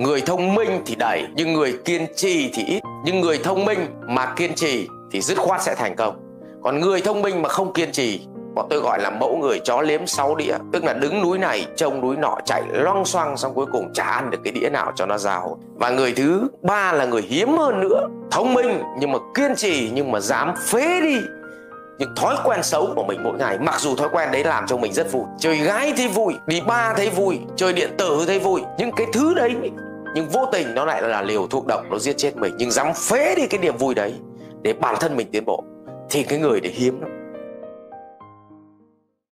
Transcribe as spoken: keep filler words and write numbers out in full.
Người thông minh thì đẩy, nhưng người kiên trì thì ít. Nhưng người thông minh mà kiên trì thì dứt khoát sẽ thành công. Còn người thông minh mà không kiên trì, bọn tôi gọi là mẫu người chó liếm sáu đĩa. Tức là đứng núi này trông núi nọ, chạy loang xoang, xong cuối cùng chả ăn được cái đĩa nào cho nó ra hồn. Và người thứ ba là người hiếm hơn nữa, thông minh nhưng mà kiên trì, nhưng mà dám phế đi những thói quen xấu của mình mỗi ngày. Mặc dù thói quen đấy làm cho mình rất vui, chơi gái thấy vui, đi bar thấy vui, chơi điện tử thấy vui, nhưng cái thứ đấy nhưng vô tình nó lại là liều thuốc độc, nó giết chết mình. Nhưng dám phế đi cái niềm vui đấy để bản thân mình tiến bộ thì cái người để hiếm lắm.